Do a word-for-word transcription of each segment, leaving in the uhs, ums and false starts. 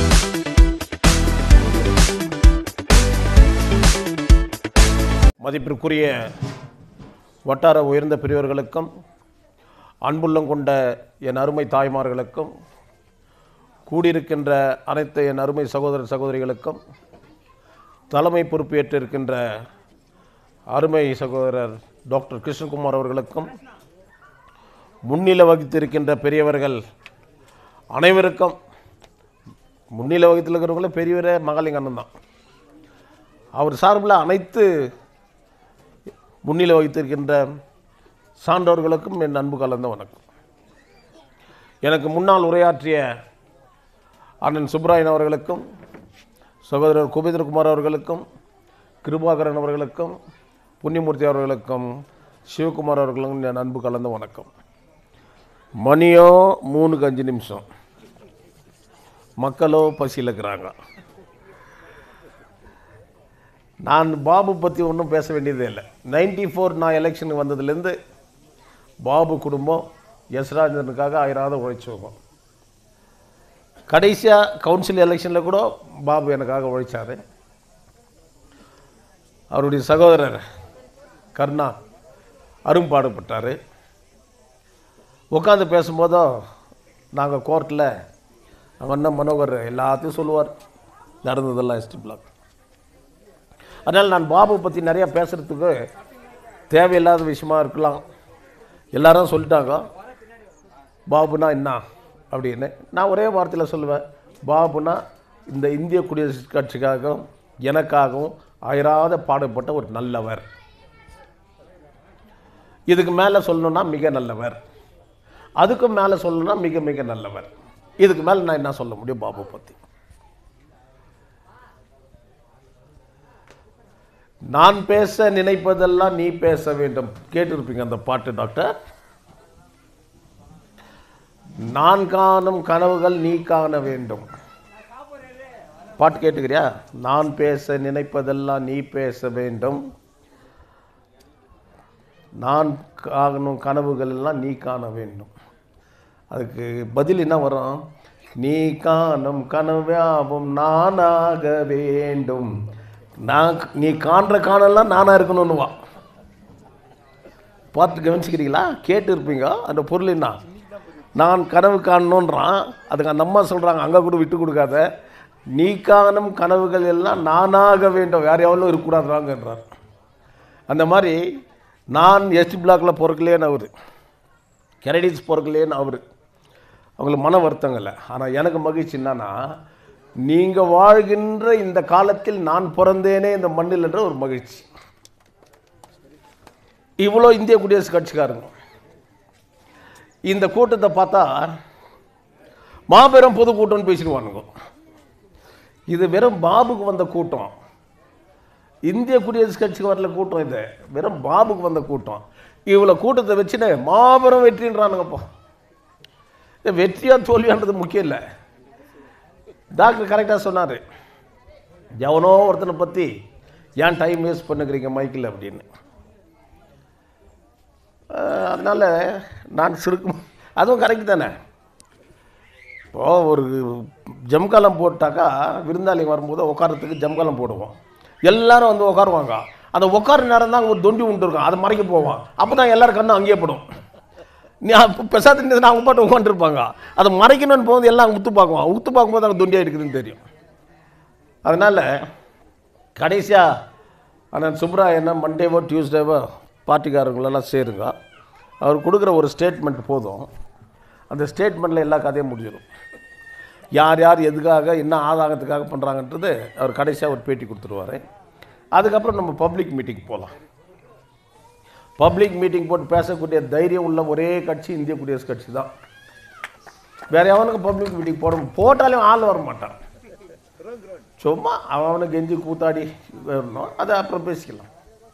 மதிப்பிற்குரிய வட்டார உயர்ந்த பெரியவர்களுக்கும் அன்புள்ளம் கொண்ட என் அருமை தாய்மார்களுக்கும் கூடியிருக்கின்ற அனைத்து என் அருமை சகோதர சகோதரிகளுக்கும் தலைமை பொறுப்பேற்றிருக்கின்ற அருமை சகோதரர் டாக்டர் கிருஷ்ணகுமார் அவர்களுக்கும் முன்னிலை வகித்திருக்கின்ற பெரியவர்கள் அனைவருக்கும் முன்னிலை வகித்தில் இருக்கிறவங்கள பெரியவரே மகாலிங்க அண்ணன் தான். அவர் சார்பில் அனைத்து முன்னிலை வகித்திருக்கின்ற சான்றோர்களுக்கும் என் அன்பு கலந்த வணக்கம். எனக்கு முன்னால் உரையாற்றிய அண்ணன் சுப்ராயன் அவர்களுக்கும் சகோதரர் குபேந்திரகுமார் அவர்களுக்கும் கிருபாகரன் அவர்களுக்கும் புண்ணியமூர்த்தி அவர்களுக்கும் சிவகுமார் அவர்களுக்கும் என் அன்பு கலந்த வணக்கம். மணியோ மூணுக்கு அஞ்சு நிமிஷம், மக்களோ பசியில் இருக்கிறாங்க. நான் பாபு பற்றி ஒன்றும் பேச வேண்டியதே இல்லை. நைன்டி ஃபோர் நான் எலெக்ஷனுக்கு வந்ததுலேருந்து பாபு குடும்பம் எஸ் ராஜேந்திரனுக்காக ஆயிராத உழைச்சவங்க. கடைசியாக கவுன்சில் எலெக்ஷனில் கூட பாபு எனக்காக உழைச்சார். அவருடைய சகோதரர் கருணா அரும்பாடுபட்டார். உட்காந்து பேசும்போதும் நாங்கள் கோர்ட்டில் அவங்க அண்ணன் மனோகர் எல்லாத்தையும் சொல்லுவார், நடந்ததெல்லாம் எஸ்டி பிளாக். அதனால் நான் பாபு பற்றி நிறையா பேசுகிறதுக்கு தேவையில்லாத விஷயமா இருக்கலாம். எல்லாரும் சொல்லிட்டாங்க பாபுனா என்ன அப்படின்னு. நான் ஒரே வார்த்தையில் சொல்லுவேன், பாபுனா இந்த இந்திய குடியரசு கட்சிக்காகவும் எனக்காகவும் அயராத பாடுபட்ட ஒரு நல்லவர். இதுக்கு மேலே சொல்லணுன்னா மிக நல்லவர், அதுக்கும் மேலே சொல்லணுன்னா மிக மிக நல்லவர். இதுக்கு மேலே நான் என்ன சொல்ல முடியும் பாபு பற்றி? நான் பேச நினைப்பதெல்லாம் நீ பேச வேண்டும், கேட்டிருப்பீங்க அந்த பாட்டு டாக்டர். நான் காணும் கனவுகள் நீ காண வேண்டும், பாட்டு கேட்டுக்கிறியா? நான் பேச நினைப்பதெல்லாம் நீ பேச வேண்டும், நான் காணும் கனவுகள் எல்லாம் நீ காண வேண்டும். அதுக்கு பதில் என்ன வரும்? நீ காணும் கனவாவும் நானாக வேண்டும். நான் நீ காண்ற காணலாம் நானாக இருக்கணும்னுவா. பார்த்து கவனிச்சுக்கிறீங்களா? கேட்டு இருப்பீங்க. அந்த பொருள் என்ன? நான் கனவு காணணுன்றான். அதுக்கு அந்த அம்மா சொல்கிறாங்க, அங்கே கூட விட்டு கொடுக்காத, நீ காணும் கனவுகள் எல்லாம் நானாக வேண்டும், வேறு எவ்வளோ இருக்கக்கூடாதுறாங்கன்றார். அந்த மாதிரி நான் எஸ்டி பிளாக்கில் பிறக்கலேன்னு அவர், கெரடிஸ் பிறக்கலேன்னு அவர், அவங்களுக்கு மன வருத்தங்கள்ல. ஆனால் எனக்கு மகிழ்ச்சி என்னன்னா, நீங்கள் வாழ்கின்ற இந்த காலத்தில் நான் பிறந்தேனே இந்த மண்ணில் என்ற ஒரு மகிழ்ச்சி. இவ்வளோ இந்திய குடியரசு கட்சிக்காரங்க இந்த கூட்டத்தை பார்த்தா மாபெரும் பொது கூட்டம்னு பேசிடுவானுங்க. இது வெறும் பாபுக்கு வந்த கூட்டம், இந்திய குடியரசு கட்சிக்கு வரல கூட்டம். இது வெறும் பாபுக்கு வந்த கூட்டம். இவ்வளோ கூட்டத்தை வச்சுட்டு மாபெரும் வெற்றின்றானுங்கப்பா. வெற்றியா தோல்வியான்றது முக்கியம் இல்லை. டாக்டர் கரெக்டாக சொன்னார், எவனோ ஒருத்தனை பற்றி ஏன் டைம் வேஸ்ட் பண்ணுக்கிறீங்க மைக்கில் அப்படின்னு. அதனால் நான் சிறுக்கு, அதுவும் கரெக்ட் தானே. இப்போது ஒரு ஜம்காலம் போட்டாக்கா விருந்தாளி வரும்போது உட்காரத்துக்கு ஜம்காலம் போடுவோம், எல்லோரும் வந்து உட்காருவாங்க. அந்த உட்கார நேரம் தான் ஒரு தொண்டி உண்டு இருக்கும், அதை மறைக்க போவான். அப்போ தான் எல்லோரும் கண்ணும் அங்கேயே போடும். நீ பெசாத்து அவங்க பாட்டு உட்காந்துருப்பாங்க, அதை மறைக்கணும்னு போகும்போது எல்லாம் உத்து பார்க்குவான். உத்து பார்க்கும்போது அங்கே துண்டியாக இருக்குதுன்னு தெரியும். அதனால் கடைசியாக ஆனால் சுப்ராயன் மண்டேவோ டியூஸ்டேவோ பார்ட்டிக்காரங்களெல்லாம் சேருங்க, அவர் கொடுக்குற ஒரு ஸ்டேட்மெண்ட் போதும். அந்த ஸ்டேட்மெண்ட்டில் எல்லா கதையும் முடிஞ்சிடும். யார் யார் எதுக்காக என்ன ஆதாயத்துக்காக பண்ணுறாங்கன்றது அவர் கடைசியாக ஒரு பேட்டி கொடுத்துருவார். அதுக்கப்புறம் நம்ம பப்ளிக் மீட்டிங் போகலாம். பப்ளிக் மீட்டிங் போட்டு பேசக்கூடிய தைரியம் உள்ள ஒரே கட்சி இந்திய குடியரசு கட்சி தான். வேறு எவனுக்கு பப்ளிக் மீட்டிங் போட போட்டாலும் ஆள் வர மாட்டான். சும்மா அவனுக்கு கெஞ்சி கூத்தாடி வரணும், அதை அப்புறம் பேசிக்கலாம்.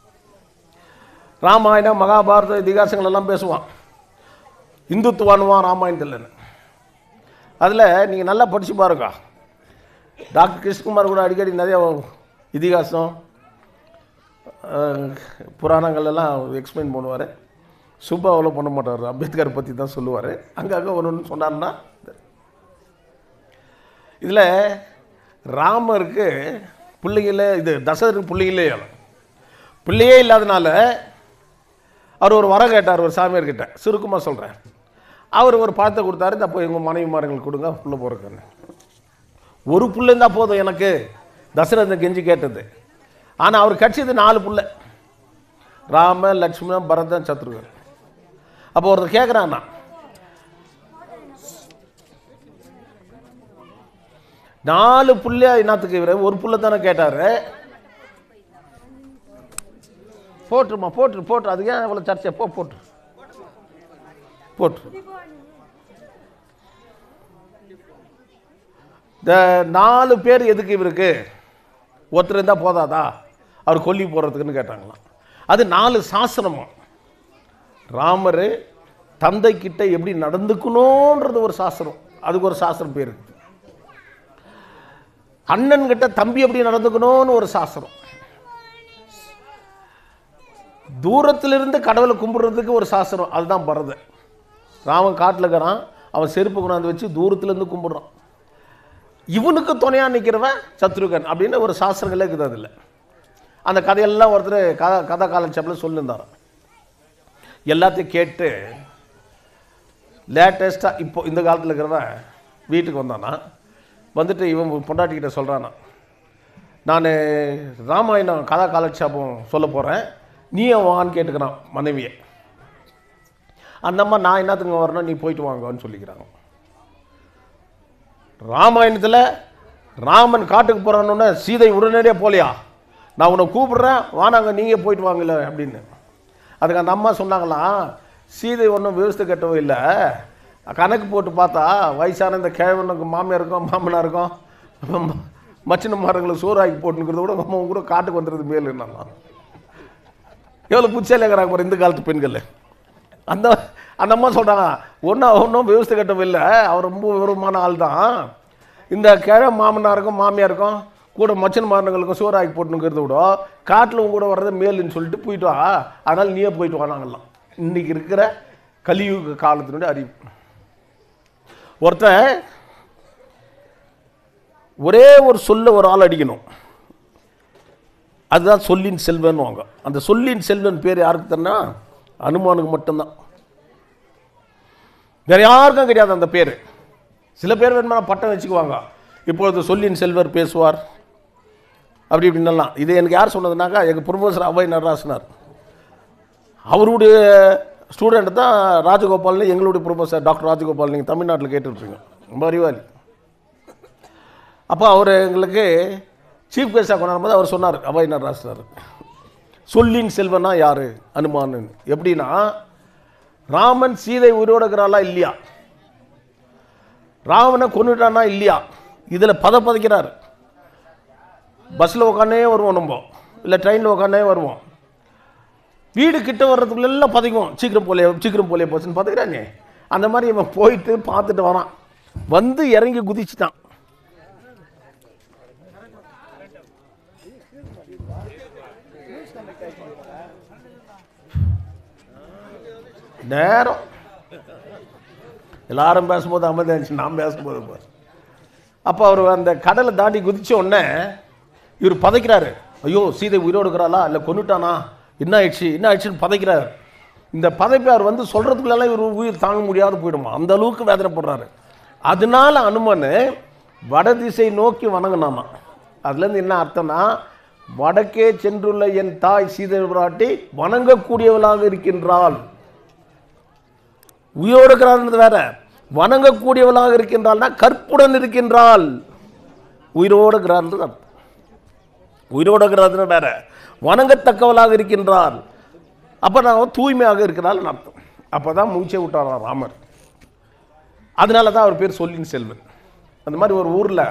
ராமாயணம் மகாபாரத இதிகாசங்கள் எல்லாம் பேசுவான், இந்துத்துவானுவான் ராமாயணத்தில். அதில் நீங்கள் நல்லா படித்து பாருங்க. டாக்டர் கிருஷ்ணகுமார் கூட அடிக்கடி நிறைய இதிகாசம் புராணங்கள் எல்லாம் எக்ஸ்பிளைன் பண்ணுவார். சுப்பா அவ்வளோ பண்ண மாட்டார், அம்பேத்கர் பற்றி தான் சொல்லுவார். அங்கங்கே ஒன்று ஒன்று சொன்னார்னா இதில் ராமருக்கு பிள்ளைங்களே, இது தசரருக்கு பிள்ளைங்களே பிள்ளையே இல்லாதனால அவர் ஒரு வரம் கேட்டார் ஒரு சாமியார்கிட்ட. சுருக்கமாக சொல்கிறேன். அவர் ஒரு பழத்தை கொடுத்தாரு, இந்த அப்போ எங்கள் மனைவிமார்களுக்கு கொடுங்க புள்ள போகிறக்குன்னு. ஒரு புள்ள இருந்தால் போதும் எனக்கு, தசரதன் கெஞ்சி கேட்டது. ஆனால் அவர் கட்சியது நாலு புள்ள, ராம, லட்சுமணன், பரதன், சத்ருகன். அப்போ ஒருத்தர் கேட்குறான்னா, நாலு புள்ள என்னத்துக்கு இவர் ஒரு புள்ள தானே கேட்டார். போட்டுருமா போட்டுரு போட்டுரு அதுக்கு ஏன் இவ்வளோ சர்ச்சை? போ போட்டு போட்டு இந்த நாலு பேர் எதுக்கு இவருக்கு? ஒருத்தர் இருந்தால் போதாதா அவர் கொல்லி போடுறதுக்குன்னு கேட்டாங்களாம். அது நாலு சாஸ்திரமா. ராமர் தந்தை கிட்ட எப்படி நடந்துக்கணுன்றது ஒரு சாஸ்திரம், அதுக்கு ஒரு சாஸ்திரம் பேர். அண்ணன் கிட்ட தம்பி எப்படி நடந்துக்கணும்னு ஒரு சாஸ்திரம். தூரத்திலிருந்து கடவுளை கும்பிடுறதுக்கு ஒரு சாஸ்திரம், அதுதான் பரதன். ராமன் காட்டில் இருக்கிறான், அவன் செருப்பு கொண்டாந்து வச்சு தூரத்துலேருந்து கும்பிடுறான். இவனுக்கு துணையாக நிற்கிறவன் சத்ருகன் அப்படின்னு ஒரு சாஸ்திரங்களே இருக்குது. அதில் அந்த கதையெல்லாம் ஒருத்தர் கதை கதை காலட்சேப்பில் சொல்லியிருந்தார். எல்லாத்தையும் கேட்டு லேட்டஸ்ட்டாக இப்போ இந்த காலத்தில் இருக்கிறவன் வீட்டுக்கு வந்தானா, வந்துட்டு இவன் பொண்டாட்டிக்கிட்ட சொல்கிறானா, நான் ராமாயணம் கதா காலட்சேபம் சொல்ல போகிறேன், நீயும் வான்னு கேட்டுக்கிறான் மனைவியை. அந்தம்மா நான் என்னத்துக்கு வரணும், நீ போயிட்டு வாங்கன்னு சொல்லிக்கிறாங்க. ராமாயணத்தில் ராமன் காட்டுக்கு போகிறான்னு சீதை உடனடியாக போலையா, நான் உன்னை கூப்பிடுறேன் வானாங்க நீங்கள் போயிட்டு வாங்கல அப்படின்னு. அதுக்கு அந்த அம்மா சொன்னாங்களாம், சீதை ஒன்றும் விவசாய கட்டவும் இல்லை, கணக்கு போட்டு பார்த்தா வயசான இந்த கிழவனுக்கு மாமியாருக்கும் மாமனாருக்கும் மச்சின மரங்களுக்கு சோறாக்கி போட்டுங்கிறத விட நம்ம கூட காட்டுக்கு வந்துடுறது மேல் என்னன்னா எவ்வளோ புச்சாலேங்கிறாங்க பாரு இந்த காலத்து பெண்கள். அந்த அந்த அம்மா சொல்கிறாங்க, ஒன்றும் ஒன்றும் விவசாய கட்டவும் இல்லை, அவர் ரொம்ப விவரமான ஆள் தான், இந்த கிழ மாமனாருக்கும் மாமியாருக்கும் கூட மச்சன் மாரங்களுக்கும் சோறாக்கி போட்டுங்கிறத விட காட்டில் உங்க கூட வர்றது மேலுன்னு சொல்லிட்டு போயிட்டு வா, அதனால் நீயே போயிட்டு வா. நாங்கள்லாம் இன்றைக்கி இருக்கிற கலியுக காலத்தினுடைய அறிவு. ஒருத்தன் ஒரே ஒரு சொல்ல ஒரு ஆள் அடிக்கணும், அதுதான் சொல்லின் செல்வன் வாங்க. அந்த சொல்லின் செல்வன் பேர் யாருக்கு தானே? அனுமானுக்கு மட்டும்தான், வேற யாருக்கும் கிடையாது அந்த பேர். சில பேர் வேணுமா பட்டம் வச்சுக்குவாங்க, இப்பொழுது சொல்லின் செல்வர் பேசுவார் அப்படி இப்படின்னலாம். இது எனக்கு யார் சொன்னதுனாக்கா எங்கள் ப்ரொஃபஸர் அவை நடராசனார். அவருடைய ஸ்டூடெண்ட் தான் ராஜகோபால்னு எங்களுடைய ப்ரொஃபஸர் டாக்டர் ராஜகோபால். நீங்கள் தமிழ்நாட்டில் கேட்டுருப்பீங்க, ரொம்ப அறிவாளி. அப்போ அவர் எங்களுக்கு சீஃப் கெஸ்டாக கொண்டாடும் போது அவர் சொன்னார், அவை நடராசனார், சொல்லின் செல்வனா யார்? அனுமான். எப்படின்னா, ராமன் சீதை உயிரோடு இருக்கிறாளா இல்லையா, ராவனை கொண்டுட்டானா இல்லையா, இதில் பத பதைக்கிறார். பஸ்ஸில் உட்காந்தே வருவோம், நம்ம இல்லை ட்ரெயினில் உட்காந்தே வருவோம், வீடு கிட்ட வர்றதுக்குள்ளெல்லாம் பதைக்குவோம், சீக்கிரம் போலே சீக்கிரம் போலே போச்சுன்னு பார்த்துக்கிறாங்க. அந்த மாதிரி இவன் போயிட்டு பார்த்துட்டு வரான், வந்து இறங்கி குதிச்சுட்டான். நேரம் எல்லாரும் பேசும்போது அமைதியாக இருந்துச்சு, நான் பேசும்போது பாரு. அப்போ அவர் அந்த கடலை தாண்டி குதிச்ச உடனே இவர் பதைக்கிறாரு, ஐயோ சீதை உயிரோடு இருக்கிறாளா இல்லை கொண்டுட்டானா, என்ன ஆயிடுச்சு என்ன ஆயிடுச்சுன்னு பதைக்கிறாரு. இந்த பதைப்பை அவர் வந்து சொல்கிறதுக்குள்ளெல்லாம் இவர் உயிர் தாங்க முடியாது போயிடுமா, அந்த அளவுக்கு வேதனைப்படுறாரு. அதனால அனுமன் வடதிசை நோக்கி வணங்கினாமா. அதுலேருந்து என்ன அர்த்தம்னா, வடக்கே சென்றுள்ள என் தாய் சீதை பிராட்டி வணங்கக்கூடியவளாக இருக்கின்றாள். உயிரோடு இருக்கிறாள்ன்றது வேற, வணங்கக்கூடியவளாக இருக்கின்றாள்னா கற்புடன் இருக்கின்றாள். உயிரோடு இருக்கிறாள்ன்றது அர்த்தம். உயிரோடு இருக்கிறது வேற, வணங்கத்தக்கவளாக இருக்கின்றாள். அப்போ நான் தூய்மையாக இருக்கிறாள் அர்த்தம். அப்போ தான் மூச்சை விட்டாராம் ராமர். அதனால தான் அவர் பேர் சொல்லின் செல்வன். அந்த மாதிரி ஒரு ஊரில்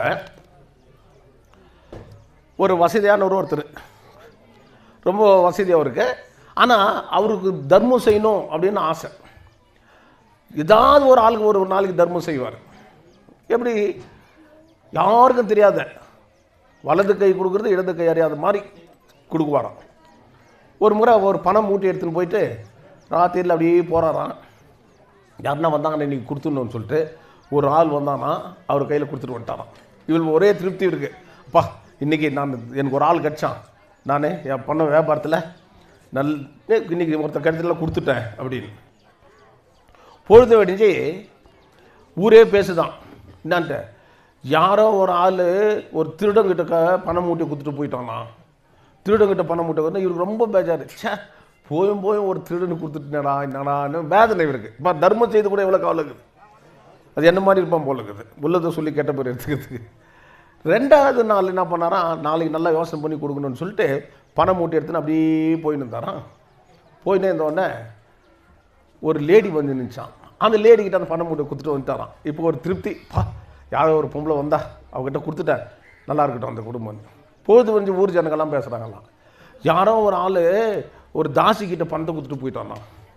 ஒரு வசதியான ஒரு ஒருத்தர், ரொம்ப வசதி அவருக்கு, ஆனால் அவருக்கு தர்மம் செய்யணும் அப்படின்னு ஆசை. ஏதாவது ஒரு ஆளுக்கு ஒரு நாளைக்கு தர்மம் செய்வார். எப்படி யாருக்கும் தெரியாத, வலது கை கொடுக்குறது இடது கை அறியாத மாதிரி கொடுக்குவாராம். ஒரு முறை ஒரு பணம் மூட்டை எடுத்துன்னு போயிட்டு ராத்திரியில் அப்படியே போகிறாராம். யாருன்னா வந்தாங்கண்ணே இன்றைக்கி கொடுத்துடணும்னு சொல்லிட்டு ஒரு ஆள் வந்தானா அவர் கையில் கொடுத்துட்டு வந்துட்டாராம். இவளுக்கு ஒரே திருப்தி இருக்குது. அப்பா இன்றைக்கி நான் எனக்கு ஒரு ஆள் கிடச்சான், நான் என் பண்ண வியாபாரத்தில் நல் இன்றைக்கி ஒருத்தர் கருத்தில் கொடுத்துட்டேன் அப்படின்னு. பொழுது வெடிஞ்சு ஊரே பேசுதான். என்னான்ட்டு யாரோ ஒரு ஆள் ஒரு திருடங்கிட்ட க பணம் மூட்டை கொடுத்துட்டு போயிட்டானா, திருடங்கிட்ட பணம் மூட்டை வந்து இவருக்கு ரொம்ப பேஜாரு. சே போயும் போயும் ஒரு திருடனுக்கு கொடுத்துட்டுனடா என்னடான்னு வேதனை இருக்குது. இப்போ தர்மம் செய்து கூட எவ்வளோ கவலை இருக்குது. அது என்ன மாதிரி இருப்பான் போல இருக்குது, உள்ளதை சொல்லி கேட்ட பேர் எடுத்துக்கிறதுக்கு. ரெண்டாவது நாள் என்ன பண்ணாரான், நாளைக்கு நல்லா யோசனை பண்ணி கொடுக்கணும்னு சொல்லிட்டு பணம் மூட்டை எடுத்துன்னு அப்படியே போயின்னு இருந்தாரான். போயினே இருந்தோடனே ஒரு லேடி வந்து நினச்சான். அந்த லேடிக்கிட்ட அந்த பணம் மூட்டை கொடுத்துட்டு வந்துட்டாரான். இப்போ ஒரு திருப்தி, பா யாரோ ஒரு பொம்பளை வந்தா அவகிட்ட கொடுத்துட்டேன், நல்லா இருக்கட்டும் அந்த குடும்பம். பொழுது வந்து ஊர் ஜனங்கள்லாம் பேசுகிறாங்களாம், யாரோ ஒரு ஆள் ஒரு தாசிக்கிட்ட பணத்தை கொடுத்துட்டு போயிட்டானா,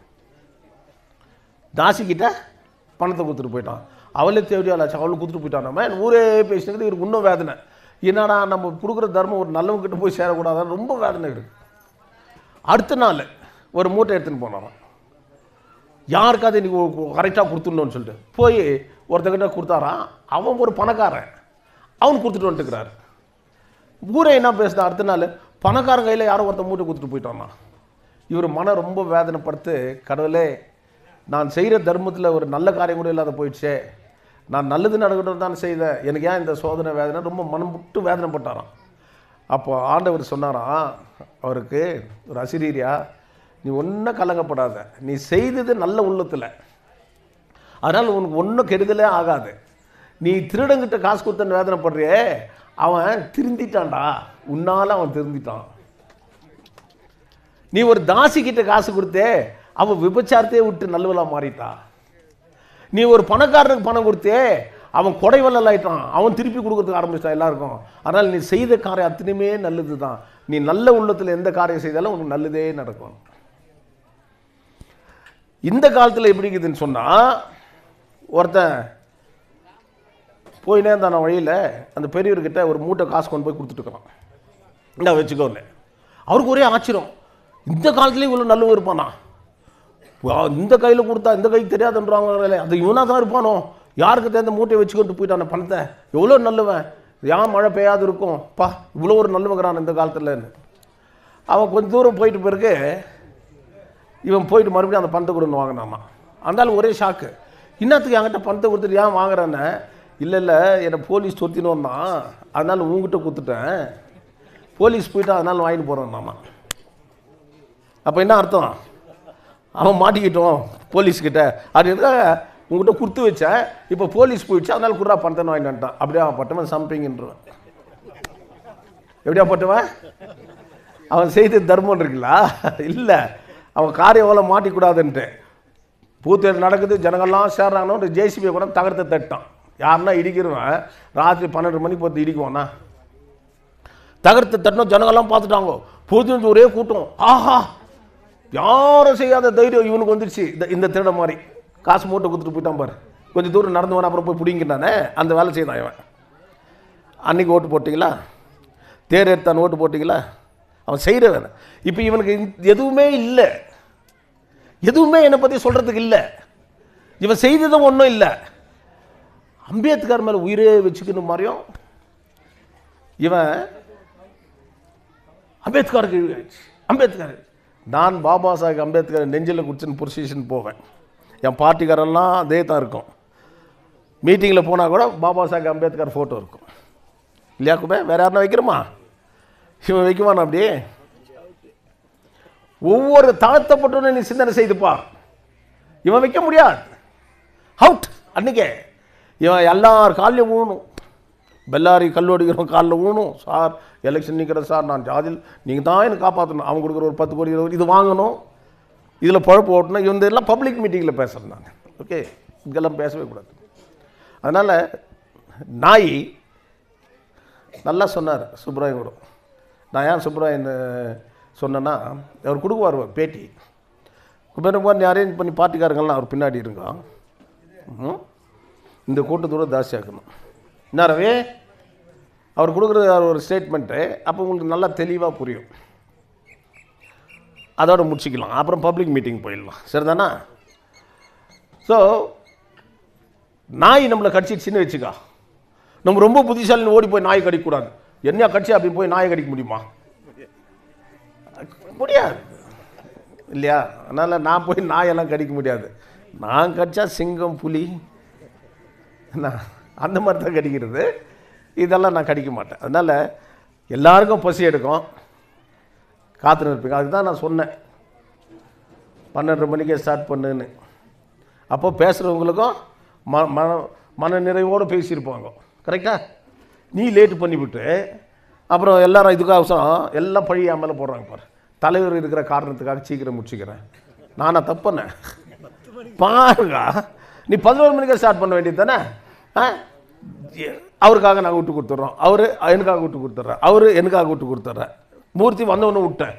தாசிக்கிட்ட பணத்தை கொடுத்துட்டு போயிட்டான். அவளே தேவையாச்சு அவளுக்கு கொடுத்துட்டு போயிட்டானாமே ஊரே பேசினது. இவருக்கு இன்னும் வேதனை, என்னடா நம்ம கொடுக்குற தர்மம் ஒரு நல்லவங்கிட்ட போய் சேரக்கூடாதான்னு ரொம்ப வேதனை இருக்குது. அடுத்த நாள் ஒரு மூட்டை எடுத்துன்னு போனாரான். யாருக்காவது இன்றைக்கி கரெக்டாக கொடுத்துடணும்னு சொல்லிட்டு போய் ஒருத்தக்கிட்ட கொடுத்தாரான். அவன் ஒரு பணக்காரன், அவன் கொடுத்துட்டு வந்துட்டுக்கிறாரு. ஊரே என்ன பேசுதா, அடுத்த நாள் பணக்காரன் கையில் யாரோ ஒருத்தன் மூட்டை கொடுத்துட்டு போயிட்டானா. இவர் மனம் ரொம்ப வேதனைப்படுத்து, கடவுளே நான் செய்கிற தர்மத்தில் ஒரு நல்ல காரியம் கூட இல்லாத போயிடுச்சே, நான் நல்லது நடக்கட்டும் தான் செய்தேன், எனக்கு ஏன் இந்த சோதனை வேதனை, ரொம்ப மனம் விட்டு வேதனைப்பட்டாரான். அப்போ ஆண்டவர் சொன்னாராம் அவருக்கு, ஒரு அசிரீரியா நீ ஒன்றும் கலங்கப்படாத, நீ செய்தது நல்ல உள்ளத்தில், அதனால் உனக்கு ஒன்றும் கெடுதலே ஆகாது. நீ திருடங்கிட்ட காசு கொடுத்தன்னு வேதனைப்படுறியே, அவன் திருந்திட்டான்டா, உன்னால் அவன் திருந்திட்டான். நீ ஒரு தாசிக்கிட்ட காசு கொடுத்தே, அவன் விபச்சாரத்தையே விட்டு நல்லவளாக மாறிட்டா. நீ ஒரு பணக்காரனுக்கு பணம் கொடுத்தே, அவன் கொடைவல்லல் ஆயிட்டான், அவன் திருப்பி கொடுக்கறதுக்கு ஆரம்பிச்சிட்டான் எல்லாருக்கும். அதனால் நீ செய்த காரியம் அத்தனையுமே நல்லது தான். நீ நல்ல உள்ளத்தில் எந்த காரியம் செய்தாலும் உனக்கு நல்லதே நடக்கும். இந்த காலத்தில் எப்படி இருக்குதுன்னு சொன்னால், ஒருத்தன் போயினே இருந்தான வழியில் அந்த பெரியவர்கிட்ட ஒரு மூட்டை காசு கொண்டு போய் கொடுத்துட்டுருக்கான், இந்த வச்சுக்கோன்னு. அவருக்கு ஒரே ஆச்சரியம், இந்த காலத்துலேயும் இவ்வளோ நல்லவன் இருப்பானா, இந்த கையில் கொடுத்தா இந்த கைக்கு தெரியாதுன்றாங்க, அது இவனாக தான் இருப்பானோ, யாருக்கு தெரிந்த மூட்டையை வச்சுக்கிட்டு போயிட்டான பணத்தை, எவ்வளோ நல்லவன், ஏன் மழை பெய்யாது இருக்கும் பா, இவ்வளோ ஒரு நல்லவங்கிறான் இந்த காலத்தில்னு. அவன் கொஞ்சம் தூரம் போயிட்டு பிறகு இவன் போயிட்டு மறுபடியும் அந்த பணத்தை கொடுன்னு வாங்கினாமா. அந்தாலும் ஒரே ஷாக்கு, இன்னத்துக்கு என்கிட்ட பணத்தை கொடுத்துட்டு ஏன் வாங்குறேன்னு. இல்லை இல்லை என்னை போலீஸ் தொத்தின்னு வந்தான், அதனால் உங்ககிட்ட கொடுத்துட்டேன், போலீஸ் போயிட்டான் அதனால் வாங்கிட்டு போகிறேன்னாமா. அப்போ என்ன அர்த்தம், அவன் மாட்டிக்கிட்டோம் போலீஸ்கிட்ட, அப்படின்னா உங்கள்கிட்ட கொடுத்து வச்சேன், இப்போ போலீஸ் போயிடுச்சு அதனால் குர்ரா பணத்தை வாங்கிட்டு வந்துட்டான். அப்படியே அவன் பட்டவன் சம்பிங்கன்றான். எப்படியா பட்டவன், அவன் செய்த தர்மம் இருக்குல்ல, இல்லை அவன் காரியம் எவ்வளோ மாட்டிக்கூடாதுன்ட்டு. பூத்தேர் நடக்குது, ஜனங்கள்லாம் சேர்றாங்கன்னு ஜேசிபியை கூட தகரத்தை தட்டான். யாருன்னா இடிக்கிறவன் ராத்திரி பன்னெண்டு மணிக்கு பார்த்து இடிக்குவானா, தகரத்தை தட்டணும். ஜனங்கள்லாம் பார்த்துட்டாங்க, பொது ஒரே கூட்டம், ஆஹா யாரும் செய்யாத தைரியம் இவனுக்கு வந்துடுச்சு. இந்த இந்த திருட மாதிரி காசு மூட்டை கொடுத்துட்டு போயிட்டான் பாரு, கொஞ்சம் தூரம் நடந்து வேணா அப்புறம் போய் பிடிங்கிட்டானே, அந்த வேலை செய்தான் இவன். அன்றைக்கி ஓட்டு போட்டிங்களா, தேர் எடுத்தான் ஓட்டு போட்டிங்களா, அவன் செய்கிற வேலை. இப்போ இவனுக்கு எதுவுமே இல்லை, எதுவுமே என்னை பற்றி சொல்கிறதுக்கு இல்லை, இவன் செய்ததும் ஒன்றும் இல்லை. அம்பேத்கர் மேலே உயிரே வச்சுக்கணும் மாதிரியும் இவன் அம்பேத்கருக்கு அம்பேத்கர் நான் பாபா சாஹேப் அம்பேத்கர் நெஞ்சில் குடிச்சுன்னு பொசிஷன் போவேன். என் பார்ட்டிக்காரெல்லாம் அதே தான் இருக்கும். மீட்டிங்கில் போனால் கூட பாபா சாஹேப் அம்பேத்கர் ஃபோட்டோ இருக்கும் இல்லையாக்குமே. வேறு யாருன்னா வைக்கிறோமா, இவன் வைக்குவான். அப்படியே ஒவ்வொரு தாழ்த்தப்பட்டவனும் நீ சிந்தனை செய்துப்பா, இவன் வைக்க முடியாது. அவுட் அன்றைக்கே இவன் எல்லார் காலில் ஊணும், பெல்லாரி கல்லோடிக்கிறவன் காலில் ஊணும். சார் எலெக்ஷன் நிற்கிறேன் சார், நான் ஜாதியில் நீங்கள் தான் எனக்கு காப்பாற்றணும், அவங்க கொடுக்குற ஒரு பத்து கோடி இருபது இது வாங்கணும், இதில் பழப்பு ஓட்டணும். இவன் எல்லாம் பப்ளிக் மீட்டிங்கில் பேசுகிறேன் நான். ஓகே, இதெல்லாம் பேசவே கூடாது. அதனால் நாய் நல்லா சொன்னார் சுப்ராயன் கூட. நான் ஏன் சுப்ராயன் சொன்னேன்னா, அவர் கொடுக்குவார் பேட்டி. குபேரகுமார் அரேஞ்ச் பண்ணி பார்ட்டிக்காரங்கள்லாம் அவர் பின்னாடி இருங்க, இந்த கூட்டத்தோடு தாசியாக்கணும். என்ன ரவி, அவர் கொடுக்குறது ஒரு ஸ்டேட்மெண்ட்டு, அப்போ உங்களுக்கு நல்லா தெளிவாக புரியும். அதோட முடிச்சிக்கலாம், அப்புறம் பப்ளிக் மீட்டிங் போயிடலாம், சரிதானா? ஸோ நாய் நம்மளை கடிச்சிடுச்சின்னு வச்சுக்கா, நம்ம ரொம்ப புத்திசாலின்னு ஓடி போய் நாய் கடிக்கக்கூடாது. என்ன கடிச்சு அப்படி போய் நாயை கடிக்க முடியுமா? முடியாது இல்லையா? அதனால் நான் போய் நாயெல்லாம் கடிக்க முடியாது. நான் கடிச்சா சிங்கம், புலி நான் அந்த மாதிரி தான் கடிக்கிறது. இதெல்லாம் நான் கடிக்க மாட்டேன். அதனால் எல்லாருக்கும் பசி எடுக்கும், காத்து நிற்பீங்க. அதுக்கு தான் நான் சொன்னேன் பன்னெண்டு மணிக்கே ஸ்டார்ட் பண்ணுன்னு. அப்போ பேசுகிறவங்களுக்கும் ம மன மன நிறைவோடு பேசியிருப்பாங்க. கரெக்டாக? நீ லேட்டு பண்ணிவிட்டு அப்புறம் எல்லாரும் இதுக்காக அவசரம் எல்லாம் பழி என் மேலே போடுறாங்க பாரு. தலைவர் இருக்கிற காரணத்துக்காக சீக்கிரம் முடிச்சுக்கிறேன். நானா தப்புண்ணே? பாருங்க, நீ பதினோரு மணிக்கே ஸ்டார்ட் பண்ண வேண்டியது தானே. ஆ, அவருக்காக நாங்கள் விட்டு கொடுத்துட்றோம், அவர் எனக்காக விட்டு கொடுத்துட்றேன், அவர் எனக்காக விட்டு கொடுத்துட்றேன். மூர்த்தி வந்தவொன்னு விட்டேன்.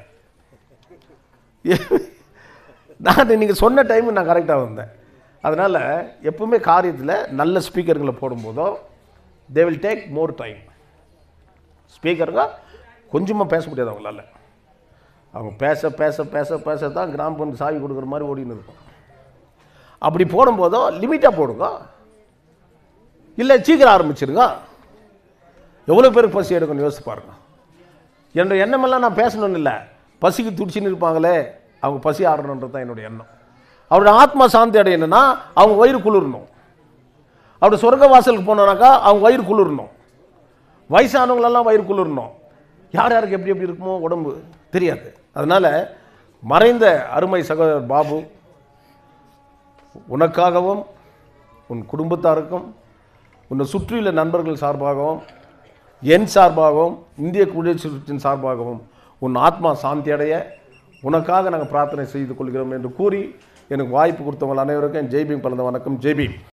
நான் நீங்கள் சொன்ன டைமு நான் கரெக்டாக வந்தேன். அதனால் எப்பவுமே காரியத்தில் நல்ல ஸ்பீக்கருங்களை போடும்போதோ they will take more time. ஸ்பீக்கருங்க கொஞ்சமாக பேச முடியாது அவங்களால. அவங்க பேச பேச பேச பேச தான் கிராம பஞ்சு சாவி கொடுக்குற மாதிரி ஓடின்னு இருக்கும். அப்படி போடும்போதோ லிமிட்டாக போடுங்க, இல்லை சீக்கிரம் ஆரம்பிச்சிருங்க. எவ்வளோ பேருக்கு பசி எடுக்கணும்னு யோசிச்சு பாருங்க. என்னோட எண்ணமெல்லாம் நான் பேசணும்னு இல்லை, பசிக்கு துடிச்சின்னு இருப்பாங்களே அவங்க பசி ஆடணுன்றது தான் என்னுடைய எண்ணம். அவருடைய ஆத்மா சாந்தி அடையணும்னா அவங்க வயிறு குளிரணும். அவருடைய சொர்க்க வாசலுக்கு போனோன்னாக்கா அவங்க வயிறு குளிரணும். வயசானவங்களெல்லாம் வயிறு குளிரணும். யார் யாருக்கு எப்படி எப்படி இருக்குமோ உடம்பு தெரியாது. அதனால் மறைந்த அருமை சகோதரர் பாபு, உனக்காகவும் உன் குடும்பத்தாருக்கும் உன்னை சுற்றியுள்ள நண்பர்கள் சார்பாகவும் என் சார்பாகவும் இந்திய குடியரசின் சார்பாகவும் உன் ஆத்மா சாந்தி அடைய உனக்காக நாங்கள் பிரார்த்தனை செய்து கொள்கிறோம் என்று கூறி எனக்கு வாய்ப்பு கொடுத்தவங்க அனைவருக்கும் ஜெய்பீம் கலந்த வணக்கம். ஜெய்பீம்.